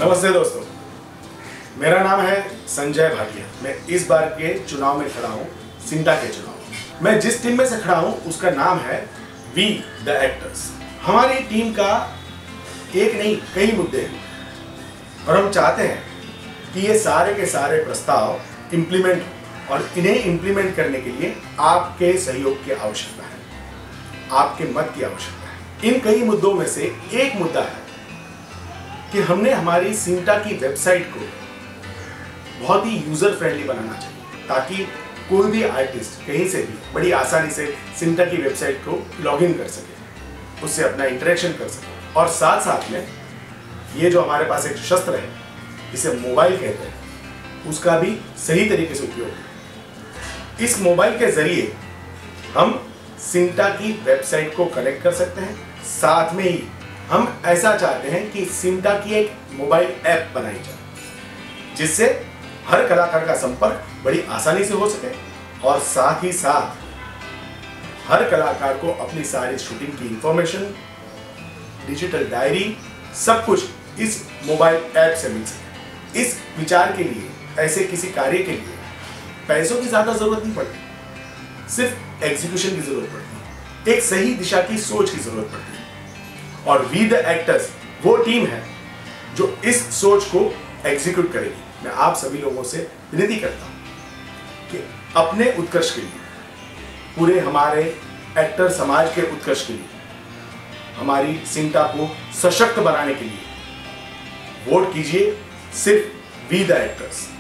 नमस्ते दोस्तों, मेरा नाम है संजय भाटिया। मैं इस बार के चुनाव में खड़ा हूँ, सिंटा के चुनाव में। मैं जिस टीम में से खड़ा हूँ उसका नाम है वी द एक्टर्स। हमारी टीम का एक नहीं कई मुद्दे हैं और हम चाहते हैं कि ये सारे के सारे प्रस्ताव इम्प्लीमेंट हो और इन्हें इम्प्लीमेंट करने के लिए आपके सहयोग की आवश्यकता है, आपके मत की आवश्यकता है। इन कई मुद्दों में से एक मुद्दा है कि हमने हमारी सिंटा की वेबसाइट को बहुत ही यूजर फ्रेंडली बनाना चाहिए ताकि कोई भी आर्टिस्ट कहीं से भी बड़ी आसानी से सिंटा की वेबसाइट को लॉगिन कर सके, उससे अपना इंटरेक्शन कर सके और साथ साथ में ये जो हमारे पास एक शस्त्र है, इसे मोबाइल कहते हैं, उसका भी सही तरीके से उपयोग है। इस मोबाइल के जरिए हम सिंटा की वेबसाइट को कनेक्ट कर सकते हैं। साथ में ही हम ऐसा चाहते हैं कि सिंटा की एक मोबाइल ऐप बनाई जाए जिससे हर कलाकार का संपर्क बड़ी आसानी से हो सके और साथ ही साथ हर कलाकार को अपनी सारी शूटिंग की इंफॉर्मेशन, डिजिटल डायरी, सब कुछ इस मोबाइल ऐप से मिल सके। इस विचार के लिए, ऐसे किसी कार्य के लिए पैसों की ज्यादा जरूरत नहीं पड़ती, सिर्फ एग्जीक्यूशन की जरूरत पड़ती है, एक सही दिशा की सोच की जरूरत पड़ती है। और वी द एक्टर्स वो टीम है जो इस सोच को एग्जीक्यूट करेगी। मैं आप सभी लोगों से विनती करता हूं कि अपने उत्कर्ष के लिए, पूरे हमारे एक्टर समाज के उत्कर्ष के लिए, हमारी सिंटा को सशक्त बनाने के लिए वोट कीजिए सिर्फ वी द एक्टर्स।